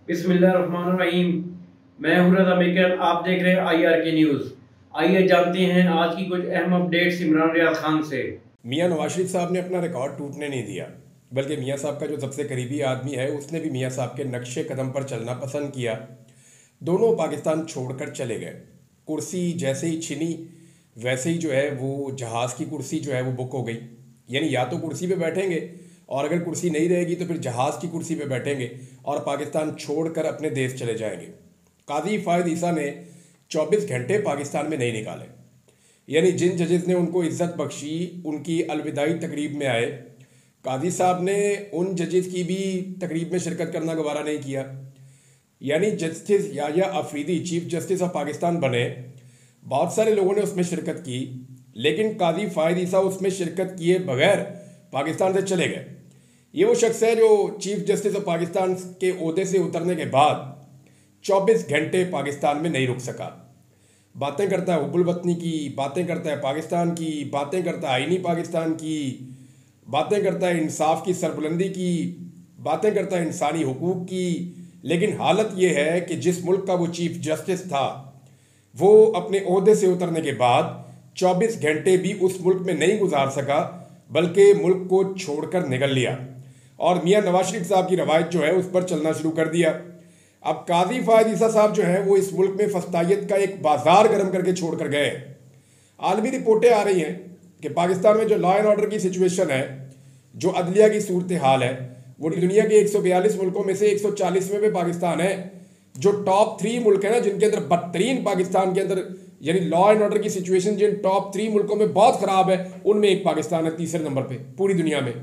बिस्मिल्लाहिर्रहमानिर्रहीम। मैं हूं रज़ा मेकर, आप देख रहे हैं IRK न्यूज़। आइए जानते हैं आज की कुछ अहम अपडेट्स इमरान रियाज खान से। मियां नवाज शरीफ साहब ने अपना रिकॉर्ड टूटने नहीं दिया, बल्कि मियां साहब का जो सबसे करीबी आदमी है उसने भी मियां साहब के नक्शे कदम पर चलना पसंद किया। दोनों पाकिस्तान छोड़कर चले गए। कुर्सी जैसे ही छिनी वैसे ही जो है वो जहाज़ की कुर्सी जो है वो बुक हो गई। यानी या तो कुर्सी पे बैठेंगे और अगर कुर्सी नहीं रहेगी तो फिर जहाज़ की कुर्सी पे बैठेंगे और पाकिस्तान छोड़कर अपने देश चले जाएंगे। काजी फायद ईसा ने 24 घंटे पाकिस्तान में नहीं निकाले। यानी जिन जजेस ने उनको इज्जत बख्शी उनकी अलविदाई तकरीब में आए, काजी साहब ने उन जजेस की भी तकरीब में शिरकत करना गवारा नहीं किया। यानी justice Yahya Afridi chief justice of Pakistan बने, बहुत सारे लोगों ने उसमें शिरकत की, लेकिन काजी फायद ईसा उसमें शिरकत किए बगैर पाकिस्तान से चले गए। ये वो शख्स है जो चीफ जस्टिस ऑफ पाकिस्तान के ओहदे से उतरने के बाद 24 घंटे पाकिस्तान में नहीं रुक सका। बातें करता है हुब्बुल वतनी की, बातें करता है पाकिस्तान की, बातें करता है आईनी पाकिस्तान की, बातें करता है इंसाफ की सरबुलंदी की, बातें करता है इंसानी हुकूक की। लेकिन हालत यह है कि जिस मुल्क का वो चीफ जस्टिस था वो अपने ओहदे से उतरने के बाद 24 घंटे भी उस मुल्क में नहीं गुजार सका, बल्कि मुल्क को छोड़कर निकल लिया और मियां नवाज शरीफ साहब की रवायत जो है उस पर चलना शुरू कर दिया। अब काजी फायद ईसा साहब जो है वो इस मुल्क में फस्तायत का एक बाजार गर्म करके छोड़ कर गए। आलमी रिपोर्टें आ रही हैं कि पाकिस्तान में जो लॉ एंड ऑर्डर की सिचुएशन है, जो अदलिया की सूरत हाल है, वो दुनिया के 142 मुल्कों में से 140वें पे पाकिस्तान है। जो टॉप 3 मुल्क है ना जिनके अंदर बदतरीन पाकिस्तान के अंदर यानी लॉ एंड ऑर्डर की सिचुएशन जिन टॉप 3 मुल्कों में बहुत खराब है, उनमें एक पाकिस्तान है तीसरे नंबर पे पूरी दुनिया में।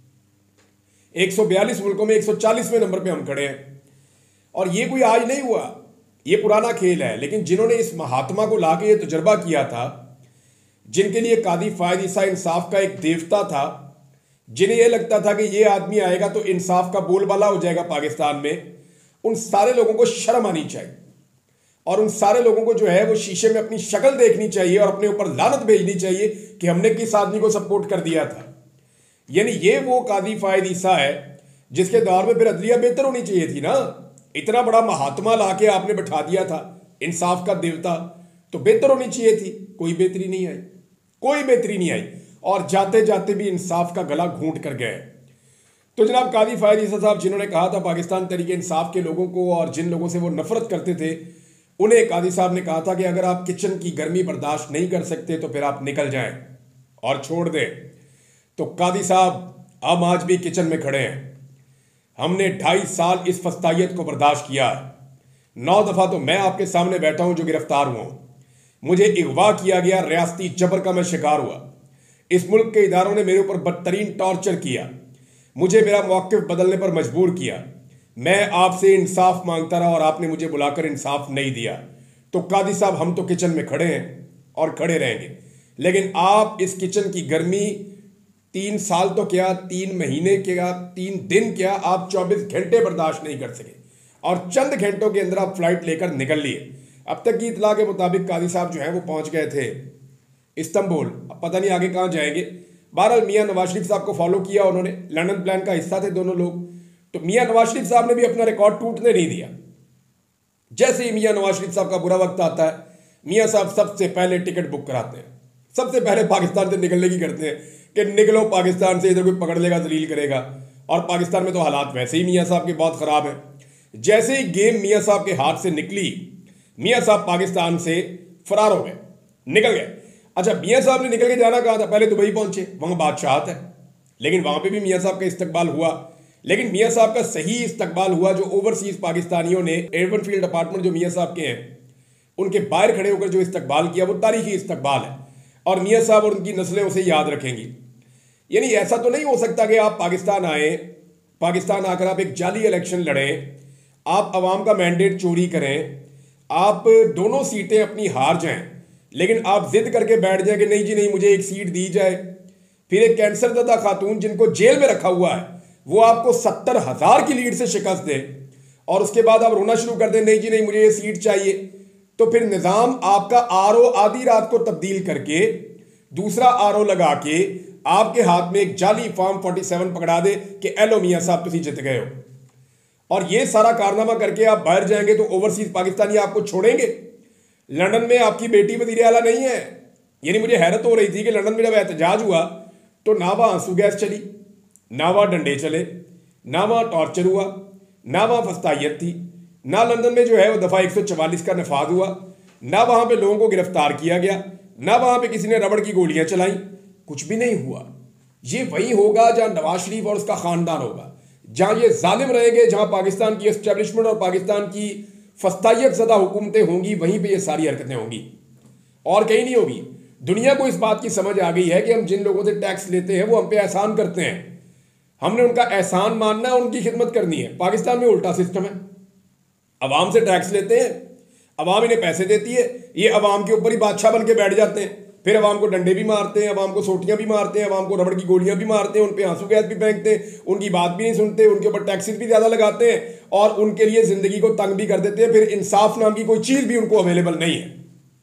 142 मुल्कों में 140वें नंबर पे हम खड़े हैं। और ये कोई आज नहीं हुआ, ये पुराना खेल है। लेकिन जिन्होंने इस महात्मा को लाके ये तजर्बा किया था, जिनके लिए कादी फायद ईसा इंसाफ का एक देवता था, जिन्हें यह लगता था कि ये आदमी आएगा तो इंसाफ का बोलबाला हो जाएगा पाकिस्तान में, उन सारे लोगों को शर्म आनी चाहिए और उन सारे लोगों को जो है वो शीशे में अपनी शक्ल देखनी चाहिए और अपने ऊपर लानत भेजनी चाहिए कि हमने किस आदमी को सपोर्ट कर दिया था। यानी ये वो कादी फायद ईसा है जिसके दौर में फिर अदलिया बेहतर होनी चाहिए थी ना। इतना बड़ा महात्मा लाके आपने बैठा दिया था, इंसाफ का देवता, तो बेहतर होनी चाहिए थी। कोई बेहतरी नहीं आई, कोई बेहतरी नहीं आई और जाते जाते भी इंसाफ का गला घूंट कर गए। तो जनाब कादी फायद ईसा साहब जिन्होंने कहा था पाकिस्तान तरीके इंसाफ के लोगों को और जिन लोगों से वो नफरत करते थे, उन्हें कादी साहब ने कहा था कि अगर आप किचन की गर्मी बर्दाश्त नहीं कर सकते तो फिर आप निकल जाएं और छोड़ दें। तो कादी साहब हम आज भी किचन में खड़े हैं। हमने 2.5 साल इस फस्तायत को बर्दाश्त किया है। 9 दफा तो मैं आपके सामने बैठा हूं जो गिरफ्तार हुआ हूं। मुझे अगवा किया गया, रियासती जबर का मैं शिकार हुआ। इस मुल्क के इदारों ने मेरे ऊपर बदतरीन टॉर्चर किया, मुझे मेरा मौक़िफ़ बदलने पर मजबूर किया। मैं आपसे इंसाफ मांगता रहा और आपने मुझे बुलाकर इंसाफ नहीं दिया। तो कादी साहब हम तो किचन में खड़े हैं और खड़े रहेंगे, लेकिन आप इस किचन की गर्मी 3 साल तो क्या, 3 महीने क्या, 3 दिन क्या, आप 24 घंटे बर्दाश्त नहीं कर सके और चंद घंटों के अंदर आप फ्लाइट लेकर निकल लिए। अब तक की इतला के मुताबिक कादी साहब जो है वो पहुंच गए थे इस्तांबुल। अब पता नहीं आगे कहाँ जाएंगे। बहरहाल मियां नवाज शरीफ साहब को फॉलो किया उन्होंने, लंदन प्लान का हिस्सा थे दोनों लोग। तो मियां नवाज शरीफ साहब ने भी अपना रिकॉर्ड टूटने नहीं दिया। जैसे ही मियां नवाज शरीफ साहब का बुरा वक्त आता है, मियां साहब सबसे पहले टिकट बुक कराते हैं, सबसे पहले पाकिस्तान से निकलने की करते हैं कि निकलो पाकिस्तान से, इधर कोई पकड़ लेगा, जलील करेगा। और पाकिस्तान में तो हालात वैसे ही मियां साहब के बहुत ख़राब हैं। जैसे ही गेम मियां साहब के हाथ से निकली, मियां साहब पाकिस्तान से फरार हो गए, निकल गए। अच्छा, मियां साहब ने निकल के जाना कहा था, पहले दुबई पहुंचे, वहां बादशाहत है, लेकिन वहां पे भी मियां साहब का इस्तकबाल हुआ। लेकिन मियां साहब का सही इस्तकबाल हुआ जो ओवरसीज पाकिस्तानियों ने एवन फील्ड अपार्टमेंट जो मियां साहब के हैं उनके बाहर खड़े होकर जो इस्तकबाल किया, वो तारीखी इस्तकबाल है और मियां साहब और उनकी नस्लें उसे याद रखेंगी। यानी ऐसा तो नहीं हो सकता कि आप पाकिस्तान आए, पाकिस्तान आकर आप एक जाली इलेक्शन लड़ें, आप अवाम का मैंडेट चोरी करें, आप दोनों सीटें अपनी हार जाएं, लेकिन आप जिद करके बैठ जाएं कि नहीं जी नहीं, मुझे एक सीट दी जाए। फिर एक कैंसर ज़दा खातून जिनको जेल में रखा हुआ है वो आपको 70,000 की लीड से शिकस्त दे और उसके बाद आप रोना शुरू कर दें, नहीं जी नहीं, मुझे ये सीट चाहिए। तो फिर निज़ाम आपका RO आधी रात को तब्दील करके दूसरा RO लगा के आपके हाथ में एक जाली फॉर्म 47 पकड़ा दे कि एलो मियां साहब तुम जित गए हो। और ये सारा कारनामा करके आप बाहर जाएंगे तो ओवरसीज पाकिस्तानी आपको छोड़ेंगे। लंदन में आपकी बेटी वजीर आला नहीं है। यानी मुझे हैरत हो रही थी कि लंदन में जब एहतजाज हुआ तो ना वहाँ आंसू गैस चली, ना वहाँ डंडे चले, ना वहाँ टॉर्चर हुआ, ना वहाँ फस्तायत थी, ना लंदन में जो है वो दफ़ा 144 का नफाज हुआ, ना वहाँ पे लोगों को गिरफ्तार किया गया, ना वहाँ पे किसी ने रबड़ की गोलियाँ चलाई, कुछ भी नहीं हुआ। ये वही होगा जहाँ नवाज शरीफ और उसका ख़ानदान होगा, जहाँ ये जालिम रहेंगे, जहाँ पाकिस्तान की एस्टेब्लिशमेंट और पाकिस्तान की फस्तायत ज़दा हुकूमतें होंगी, वहीं पे ये सारी हरकतें होंगी और कहीं नहीं होगी। दुनिया को इस बात की समझ आ गई है कि हम जिन लोगों से टैक्स लेते हैं वो हम पे एहसान करते हैं, हमने उनका एहसान मानना है, उनकी खिदमत करनी है। पाकिस्तान में उल्टा सिस्टम है, अवाम से टैक्स लेते हैं, अवाम इन्हें पैसे देती है, ये अवाम के ऊपर ही बादशाह बन के बैठ जाते हैं, फिर अवाम को डंडे भी मारते हैं, अवाम को सोटियां भी मारते हैं, अवाम को रबड़ की गोलियां भी मारते हैं, उन पे आंसू गैस भी फेंकते हैं, उनकी बात भी नहीं सुनते, उनके ऊपर टैक्सेस भी ज़्यादा लगाते हैं और उनके लिए ज़िंदगी को तंग भी कर देते हैं। फिर इंसाफ नाम की कोई चीज़ भी उनको अवेलेबल नहीं है।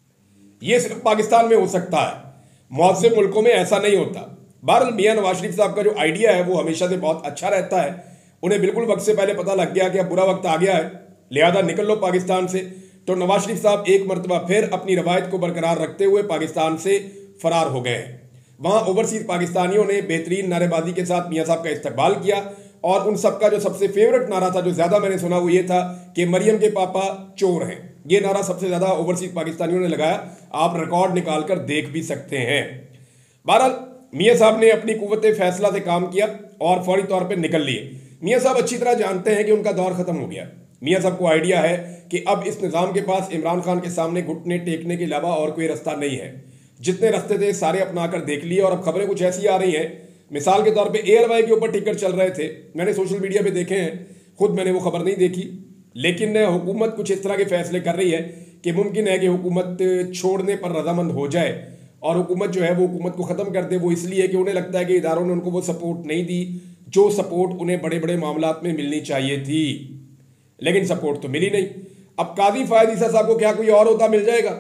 ये सिर्फ पाकिस्तान में हो सकता है, मुआज़िब मुल्कों में ऐसा नहीं होता। बहरहाल मियां नवाज शरीफ साहब का जो आइडिया है वो हमेशा से बहुत अच्छा रहता है। उन्हें बिल्कुल वक्त से पहले पता लग गया कि अब बुरा वक्त आ गया है, लिहाजा निकल लो पाकिस्तान से। तो नवाज शरीफ साहब एक मरतबा फिर अपनी रवायत को बरकरार रखते हुए पाकिस्तान से फरार हो गए हैं। वहाँ ओवरसीज पाकिस्तानियों ने बेहतरीन नारेबाजी के साथ मियाँ साहब का इस्तकबाल किया और उन सबका जो सबसे फेवरेट नारा था, जो ज़्यादा मैंने सुना, वो ये था कि मरियम के पापा चोर हैं। ये नारा सबसे ज़्यादा ओवरसीज पाकिस्तानियों ने लगाया, आप रिकॉर्ड निकाल कर देख भी सकते हैं। बहरहाल मियाँ साहब ने अपनी कुव्वत फैसला से काम किया और फौरी तौर पर निकल लिए। मियाँ साहब अच्छी तरह जानते हैं कि उनका दौर ख़त्म हो गया। मियाँ साहब को आइडिया है कि अब इस निज़ाम के पास इमरान खान के सामने घुटने टेकने के अलावा और कोई रास्ता नहीं है। जितने रास्ते थे सारे अपना कर देख लिए और अब खबरें कुछ ऐसी आ रही हैं, मिसाल के तौर पे एयरवाई के ऊपर टिकट चल रहे थे, मैंने सोशल मीडिया पे देखे हैं, खुद मैंने वो खबर नहीं देखी, लेकिन हुकूमत कुछ इस तरह के फैसले कर रही है कि मुमकिन है कि हुकूमत छोड़ने पर रजामंद हो जाए और हुकूमत जो है वो हुकूमत को ख़त्म कर दे। वो इसलिए कि उन्हें लगता है कि इदारों ने उनको वो सपोर्ट नहीं दी जो सपोर्ट उन्हें बड़े बड़े मामलात में मिलनी चाहिए थी, लेकिन सपोर्ट तो मिली नहीं। अब कादी फायद ईसा साहब को क्या कोई और होता मिल जाएगा?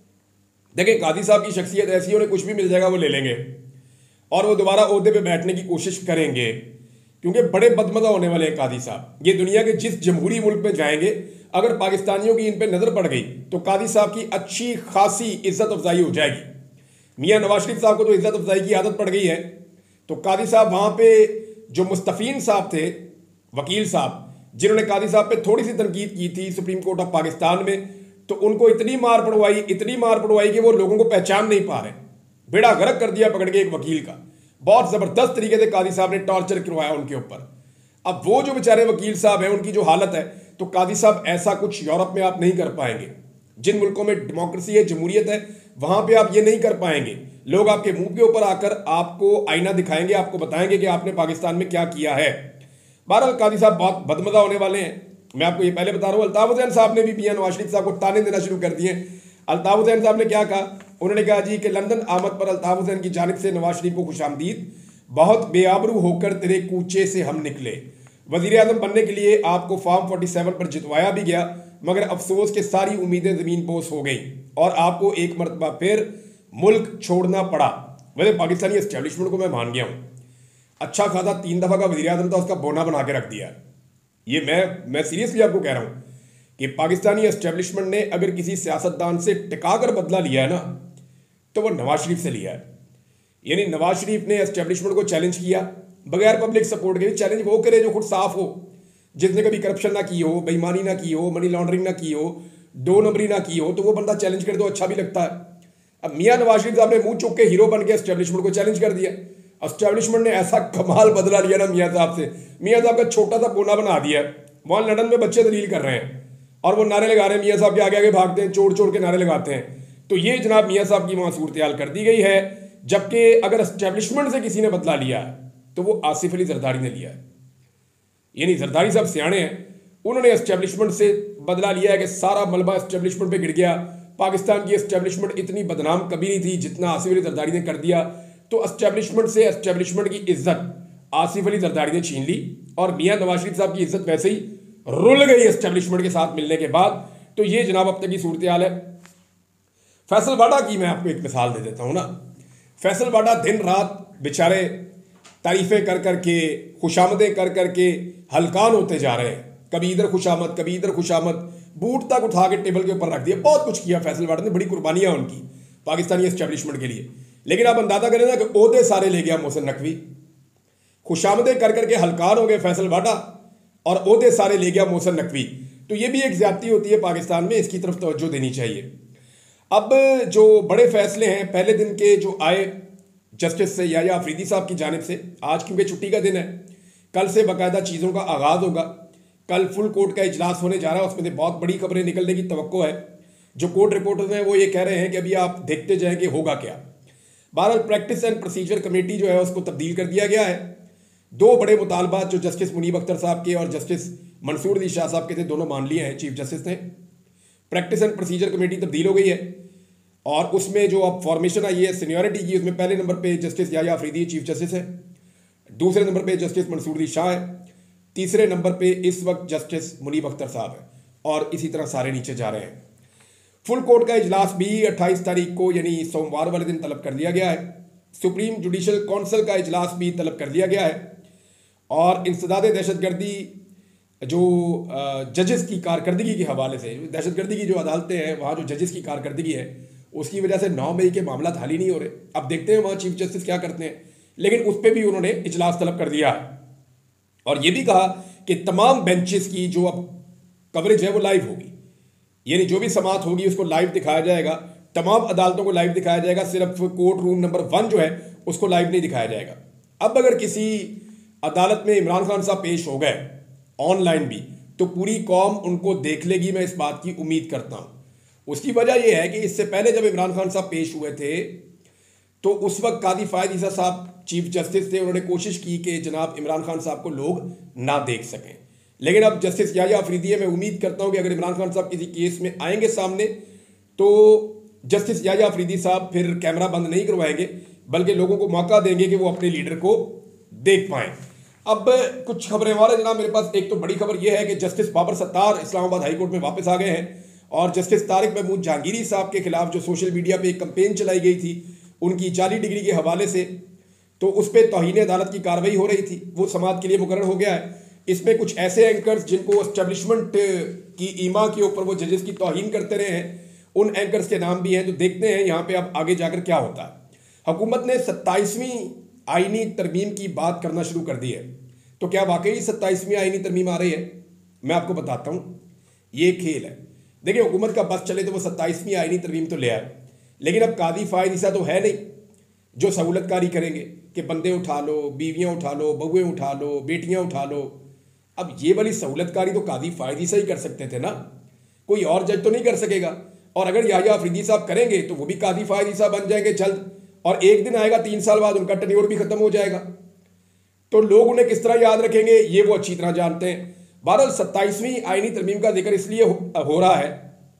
देखिए, कादी साहब की शख्सियत ऐसी है, उन्हें कुछ भी मिल जाएगा वो ले लेंगे और वो दोबारा ओहदे पे बैठने की कोशिश करेंगे, क्योंकि बड़े बदमज़ा होने वाले हैं कादी साहब। ये दुनिया के जिस जमहूरी मुल्क में जाएंगे, अगर पाकिस्तानियों की इन पे नज़र पड़ गई तो कादी साहब की अच्छी खासी इज्जत अफजाई हो जाएगी। मियाँ नवाज शरीफ साहब को तो इज्जत अफजाई की आदत पड़ गई है, तो कादी साहब वहाँ पे जो मुस्तफ़ीन साहब थे, वकील साहब, जिन्होंने कादी साहब पे थोड़ी सी तनकीद की थी सुप्रीम कोर्ट ऑफ पाकिस्तान में, तो उनको इतनी मार पड़वाई कि वो लोगों को पहचान नहीं पा रहे। बेड़ा गर्क कर दिया पकड़ के एक वकील का, बहुत ज़बरदस्त तरीके से कादी साहब ने टॉर्चर करवाया उनके ऊपर। अब वो जो बेचारे वकील साहब हैं, उनकी जो हालत है, तो कादी साहब ऐसा कुछ यूरोप में आप नहीं कर पाएंगे। जिन मुल्कों में डेमोक्रेसी है, जमहूरियत है, वहाँ पे आप ये नहीं कर पाएंगे। लोग आपके मुंह के ऊपर आकर आपको आईना दिखाएंगे, आपको बताएंगे कि आपने पाकिस्तान में क्या किया है। बहरहाल कादी साहब बहुत बदमज़ा होने वाले हैं, मैं आपको ये पहले बता रहा हूँ। अल्ताफ हुसैन साहब ने भी मियां नवाज शरीफ साहब को ताने देना शुरू कर दिए। अल्ताफ हुसैन साहब ने क्या कहा? उन्होंने कहा जी कि लंदन आमद पर अल्ताफ हुसैन की जानिब से नवाज शरीफ को खुशामदीद, बहुत बेआबरू होकर तेरे कूचे से हम निकले। वज़ीर आज़म बनने के लिए आपको फॉर्म 47 पर जितवाया भी गया, मगर अफसोस के सारी उम्मीदें ज़मीन बोस हो गई और आपको एक मरतबा फिर मुल्क छोड़ना पड़ा। वैसे पाकिस्तानी एस्टेब्लिशमेंट को मैं मान गया हूँ, अच्छा खासा 3 दफ़ा का वज़ीर आज़म था, उसका बोना बना के रख दिया। ये मैं सीरियसली आपको कह रहा हूँ कि पाकिस्तानी एस्टेब्लिशमेंट ने अगर किसी सियासतदान से टिका कर बदला लिया है ना, तो वो नवाज शरीफ से लिया है। यानी नवाज शरीफ ने एस्टेब्लिशमेंट को चैलेंज किया बगैर पब्लिक सपोर्ट के। चैलेंज वो करे जो खुद साफ हो, जिसने कभी करप्शन ना की हो, बेईमानी ना की हो, मनी लॉन्ड्रिंग ना की हो, 2 नंबरी ना की हो, तो वो बंदा चैलेंज करे तो अच्छा भी लगता है। अब मियाँ नवाज शरीफ साहब ने मुंह चुक के हीरो बन के एस्टेब्लिशमेंट को चैलेंज कर दिया। एस्टेब्लिशमेंट ने ऐसा कमाल बदला लिया ना मियाँ साहब से, मियाँ साहब का छोटा सा कोना बना दिया। वहाँ लंदन में बच्चे दलील कर रहे हैं और वो नारे लगा रहे हैं, मियाँ साहब के आगे आगे भागते हैं, चोर चोर के नारे लगाते हैं। तो ये जनाब मियाँ साहब की वहाँ सूरत हाल कर दी गई है। जबकि अगर एस्टेब्लिशमेंट से किसी ने बदला लिया तो वो आसिफ अली जरदारी ने लिया है। यानी जरदारी साहब सियाणे हैं, उन्होंने एस्टेब्लिशमेंट से बदला लिया है कि सारा मलबा एस्टेब्लिशमेंट पे गिर गया। पाकिस्तान की एस्टेब्लिशमेंट इतनी बदनाम कभी नहीं थी जितना आसिफ अली जरदारी ने कर दिया। तो एस्टेब्लिशमेंट से एस्टेब्लिशमेंट की इज्जत आसिफ अली जरदारी ने छीन ली और मियाँ नवाज शरीफ साहब की इज्जत वैसे ही रुल गई एस्टेब्लिशमेंट के साथ मिलने के बाद। तो ये जनाब अब तक की सूरत हाल है। फैसल बाडा की मैं आपको एक मिसाल दे देता हूँ ना। फैसल बाडा दिन रात बेचारे तारीफ़ें कर कर के, खुशामदें कर कर के हलकान होते जा रहे हैं कभी इधर खुशामद, कभी इधर खुशामद, बूट तक उठा के टेबल के ऊपर रख दिया। बहुत कुछ किया फैसल वाडा ने, बड़ी कुर्बानियां उनकी पाकिस्तानी एस्टेब्लिशमेंट के लिए। लेकिन आप अंदाजा करें ना कि ओहदे सारे ले गया मोहसिन नकवी, खुशामदें कर करके हलकान हो गए फैसल वाडा और ओहदे सारे ले गया मोहसिन नकवी। तो ये भी एक ज्यादती होती है पाकिस्तान में, इसकी तरफ तवज्जो देनी चाहिए। अब जो बड़े फैसले हैं पहले दिन के जो आए जस्टिस से या अफरीदी साहब की जानिब से, आज क्योंकि छुट्टी का दिन है, कल से बाकायदा चीज़ों का आगाज़ होगा। कल फुल कोर्ट का इजलास होने जा रहा है, उसमें से बहुत बड़ी खबरें निकलने की तवक्को है। जो कोर्ट रिपोर्टर्स हैं वो ये कह रहे हैं कि अभी आप देखते जाएं कि होगा क्या। बहरहाल प्रैक्टिस एंड प्रोसीजर कमेटी जो है उसको तब्दील कर दिया गया है। दो बड़े मुतालबात जो जस्टिस मुनीब अख्तर साहब के और जस्टिस मंसूर अली शाह साहब के थे, दोनों मान लिए हैं चीफ जस्टिस ने। प्रैक्टिस एंड प्रोसीजर कमेटी तब्दील हो गई है और उसमें जो अब फॉर्मेशन आई है सीनियरिटी की, उसमें पहले नंबर पे justice Yahya Afridi chief justice है, दूसरे नंबर पे जस्टिस मंसूर अली शाह है, तीसरे नंबर पे इस वक्त जस्टिस मुनीब अख्तर साहब है और इसी तरह सारे नीचे जा रहे हैं। फुल कोर्ट का इजलास भी 28 तारीख को यानी सोमवार वाले दिन तलब कर दिया गया है। सुप्रीम जुडिशल काउंसिल का इजलास भी तलब कर दिया गया है और इंसदाद दहशतगर्दी जो जजेस की कारकर्दगी के हवाले से, दहशतगर्दी की जो अदालतें हैं वहाँ जो जजेस की कारकर्दगी है उसकी वजह से 9 मई के मामला हल ही नहीं हो रहे। अब देखते हैं वहाँ चीफ जस्टिस क्या करते हैं, लेकिन उस पर भी उन्होंने इजलास तलब कर दिया है और ये भी कहा कि तमाम बेंचेस की जो अब कवरेज है वो लाइव होगी, यानी जो भी समाअत होगी उसको लाइव दिखाया जाएगा। तमाम अदालतों को लाइव दिखाया जाएगा, सिर्फ कोर्ट रूम नंबर 1 जो है उसको लाइव नहीं दिखाया जाएगा। अब अगर किसी अदालत में इमरान खान साहब पेश हो गए ऑनलाइन भी, तो पूरी कौम उनको देख लेगी, मैं इस बात की उम्मीद करता हूँ। उसकी वजह यह है कि इससे पहले जब इमरान खान साहब पेश हुए थे तो उस वक्त कादी फायद ईसा साहब चीफ जस्टिस थे, उन्होंने कोशिश की कि जनाब इमरान खान साहब को लोग ना देख सकें। लेकिन अब जस्टिस याया अफरीदी है, मैं उम्मीद करता हूं कि अगर इमरान खान साहब किसी केस में आएंगे सामने तो जस्टिस याया अफरीदी साहब फिर कैमरा बंद नहीं करवाएंगे, बल्कि लोगों को मौका देंगे कि वो अपने लीडर को देख पाएं। अब कुछ खबरें वाले जनाब मेरे पास, एक तो बड़ी खबर यह है कि justice Babar Sattar Islamabad high court में वापस आ गए हैं और जस्टिस तारिक महमूद जहांगीरी साहब के खिलाफ जो सोशल मीडिया पे एक कंपेन चलाई गई थी उनकी जाली डिग्री के हवाले से, तो उस पर तौहीन अदालत की कार्रवाई हो रही थी, वो समाअत के लिए मुकर्रर हो गया है। इसमें कुछ ऐसे एंकर्स जिनको एस्टेब्लिशमेंट की ईमा के ऊपर वो जजेस की तौहीन करते रहे हैं, उन एंकर्स के नाम भी हैं। तो देखते हैं यहाँ पे अब आगे जाकर क्या होता है। हुकूमत ने 27वीं आईनी तरमीम की बात करना शुरू कर दी है, तो क्या वाकई 27वीं आईनी तरमीम आ रही है? मैं आपको बताता हूँ, ये खेल है। देखिए हुकूमत का बस चले तो वो 27वीं आईनी तरमीम तो ले आए, लेकिन अब कादी फायद ईसा तो है नहीं जो सहूलतकारी करेंगे कि बंदे उठा लो, बीवियाँ उठा लो, बहुएँ उठा लो, बेटियाँ उठा लो। अब ये वाली सहूलतकारी तो कादी फायद ईसा ही कर सकते थे ना, कोई और जज तो नहीं कर सकेगा। और अगर याया अफरीदी साहब करेंगे तो वो भी कादी फायद ईसा बन जाएंगे जल्द, और एक दिन आएगा 3 साल बाद उनका टेन्योर भी खत्म हो जाएगा। तो लोग उन्हें किस तरह याद रखेंगे ये वो अच्छी तरह जानते हैं। बहरहाल 27वीं आईनी तरमीम का जिक्र इसलिए हो रहा है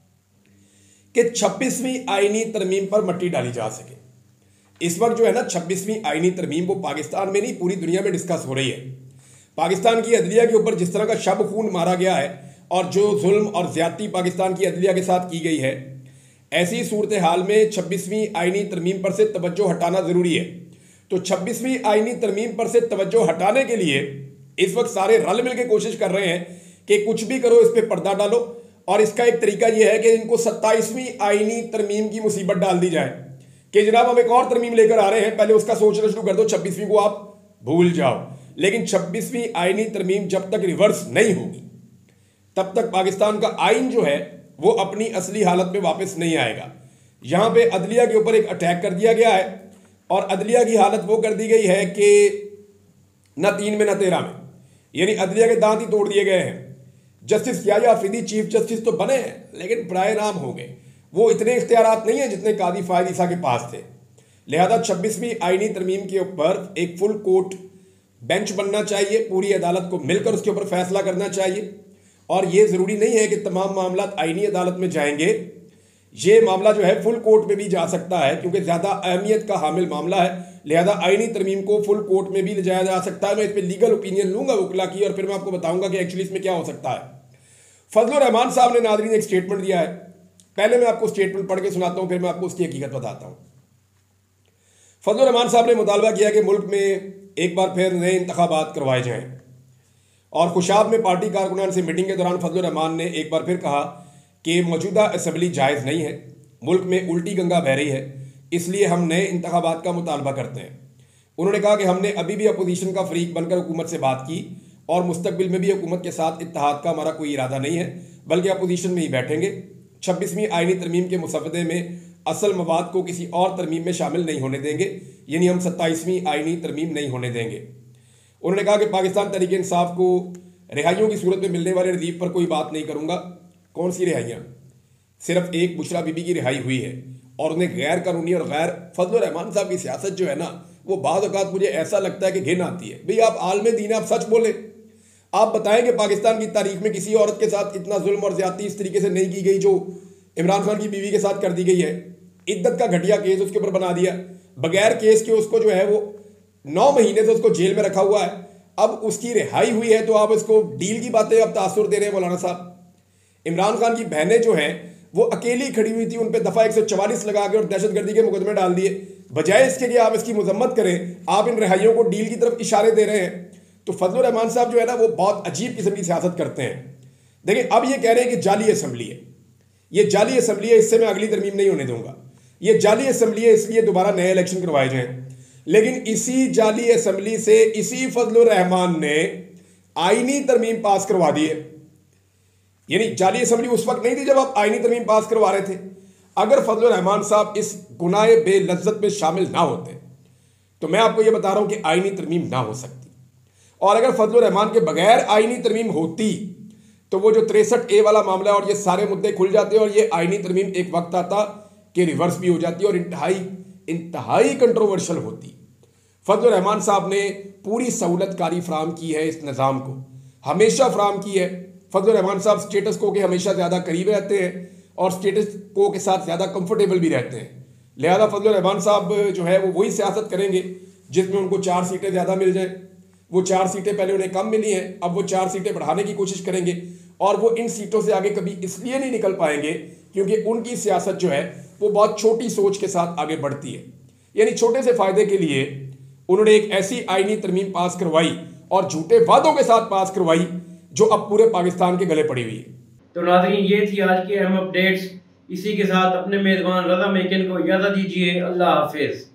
कि 26वीं आईनी तरमीम पर मट्टी डाली जा सके। इस वक्त जो है ना 26वीं आईनी तरमीम वो पाकिस्तान में नहीं पूरी दुनिया में डिस्कस हो रही है। पाकिस्तान की अदलिया के ऊपर जिस तरह का शब खून मारा गया है और जो जुल्म और ज्यादती पाकिस्तान की अदलिया के साथ की गई है, ऐसी सूरत हाल में 26वीं आईनी तरमीम पर से तवज्जो हटाना जरूरी है। तो 26वीं आईनी तरमीम पर से तवज्जो हटाने के लिए इस वक्त सारे रल मिल के कोशिश कर रहे हैं कि कुछ भी करो इस पर पर्दा डालो, और इसका एक तरीका यह है कि इनको 27वीं आईनी तरमीम की मुसीबत डाल दी जाए कि जनाब हम एक और तरमीम लेकर आ रहे हैं, पहले उसका सोचना शुरू कर दो, 26वीं को आप भूल जाओ। लेकिन 26वीं आईनी तरमीम जब तक रिवर्स नहीं होगी तब तक पाकिस्तान का आइन जो है वो अपनी असली हालत में वापस नहीं आएगा। यहां पे अदलिया के ऊपर एक अटैक कर दिया गया है और अदलिया की हालत वो कर दी गई है कि न 3 में न 13 में, यानी अदलिया के दांत ही तोड़ दिए गए हैं। Justice Yahya Afridi chief justice तो बने हैं लेकिन बराए नाम हो गए, वो इतने इख्तियारात नहीं है जितने कादी फायद ईसा के पास थे। लिहाजा 26वीं आईनी तरमीम के ऊपर एक फुल कोर्ट बेंच बनना चाहिए, पूरी अदालत को मिलकर उसके ऊपर फैसला करना चाहिए। और ये ज़रूरी नहीं है कि तमाम मामला आईनी अदालत में जाएंगे, ये मामला जो है फुल कोर्ट में भी जा सकता है क्योंकि ज़्यादा अहमियत का हामिल मामला है। लिहाजा आईनी तरमीम को फुल कोर्ट में भी ले जाया जा सकता है। मैं इस पर लीगल ओपिनियन लूंगा वकला की और फिर मैं आपको बताऊंगा कि एक्चुअली इसमें क्या हो सकता है। फजलुर रहमान साहब ने नाज़रीन एक स्टेटमेंट दिया है, पहले मैं आपको स्टेटमेंट पढ़ के सुनाता हूँ, फिर मैं आपको उसकी हकीकत बताता हूँ। फजलुर रहमान साहब ने मुतालबा किया कि मुल्क में एक बार फिर नए इंतखाबात करवाए जाएं और खुशाब में पार्टी कारकुनान से मीटिंग के दौरान फजलुर रहमान ने एक बार फिर कहा कि मौजूदा असम्बली जायज़ नहीं है, मुल्क में उल्टी गंगा बह रही है, इसलिए हम नए इंतखाबात का मुतालबा करते हैं। उन्होंने कहा कि हमने अभी भी अपोजिशन का फरीक बनकर हुकूमत से बात की और मुस्तकबिल में भी हुकूमत के साथ इत्तेहाद का हमारा कोई इरादा नहीं है, बल्कि अपोजिशन में ही बैठेंगे। 26वीं आइनी तरमीम के मुसवदे में असल मवाद को किसी और तरमीम में शामिल नहीं होने देंगे, यानी हम 27वीं आइनी तरमीम नहीं होने देंगे। उन्होंने कहा कि पाकिस्तान तहरीक इंसाफ को रिहाइयों की सूरत में मिलने वाले रिलीफ पर कोई बात नहीं करूँगा। कौन सी रिहाइयाँ? सिर्फ एक बुशरा बीबी की रिहाई हुई है और उन्हें गैर कानूनी और गैर फजलुर रहमान साहब की सियासत जो है ना, वो बाद औक़ात मुझे ऐसा लगता है कि घिन आती है। भाई आप आलम दीन, आप सच बोले, आप बताएं कि पाकिस्तान की तारीख में किसी औरत के साथ इतना जुल्म और ज्यादती इस तरीके से नहीं की गई जो इमरान खान की बीवी के साथ कर दी गई है। इद्दत का घटिया केस उसके ऊपर बना दिया, बगैर केस के उसको जो है वो 9 महीने से उसको जेल में रखा हुआ है। अब उसकी रिहाई हुई है तो आप उसको डील की बातें अब तासुर दे रहे हैं मौलाना साहब। इमरान खान की बहनें जो हैं वो अकेली खड़ी हुई थी, उन पर दफ़ा 144 लगा के और दहशतगर्दी के मुकदमे डाल दिए। बजाय इसके कि आप इसकी मजम्मत करें, आप इन रिहाइयों को डील की तरफ इशारे दे रहे हैं। तो फजलुर रहमान साहब जो है ना वो बहुत अजीब किस्म की सियासत करते हैं। देखिए अब ये कह रहे हैं कि जाली असम्बली है, ये जाली असम्बली है, इससे मैं अगली तरमीम नहीं होने दूंगा। ये जाली असम्बली है, इसलिए दोबारा नए इलेक्शन करवाए जाएं। लेकिन इसी जाली असम्बली से इसी फजलुर रहमान ने आईनी तरमीम पास करवा दी है। यानी जाली असम्बली उस वक्त नहीं थी जब आप आईनी तरमीम पास करवा रहे थे। अगर फजलुर रहमान साहब इस गुनाह बेलज्जत में शामिल ना होते तो मैं आपको यह बता रहा हूं कि आईनी तरमीम ना हो सकती। और अगर फजलुर रहमान के बगैर आईनी तरमीम होती तो वो जो 63A वाला मामला है और ये सारे मुद्दे खुल जाते और ये आईनी तरमीम एक वक्त आता कि रिवर्स भी हो जाती और इंतहाई कंट्रोवर्शियल होती। फजलुर रहमान साहब ने पूरी सहूलतकारी फराम की है, इस निज़ाम को हमेशा फराम की है। फजलुर रहमान साहब स्टेटस को के हमेशा ज़्यादा करीब रहते हैं और स्टेटस को के साथ ज़्यादा कंफर्टेबल भी रहते हैं। लिहाजा फजलुर रहमान साहब जो है वो वही सियासत करेंगे जिसमें उनको 4 सीटें ज़्यादा मिल जाएं। वो 4 सीटें पहले उन्हें कम मिली हैं, अब वो 4 सीटें बढ़ाने की कोशिश करेंगे और वो इन सीटों से आगे कभी इसलिए नहीं निकल पाएंगे क्योंकि उनकी सियासत जो है वो बहुत छोटी सोच के साथ आगे बढ़ती है। यानी छोटे से फायदे के लिए उन्होंने एक ऐसी आईनी तरमीम पास करवाई और झूठे वादों के साथ पास करवाई जो अब पूरे पाकिस्तान के गले पड़ी हुई है। तो नाज़रीन, ये थी आज की अहम अपडेट्स। इसी के साथ अपने मेज़बान रज़ा मेकिन को इजाज़त दीजिए। अल्लाह हाफिज़।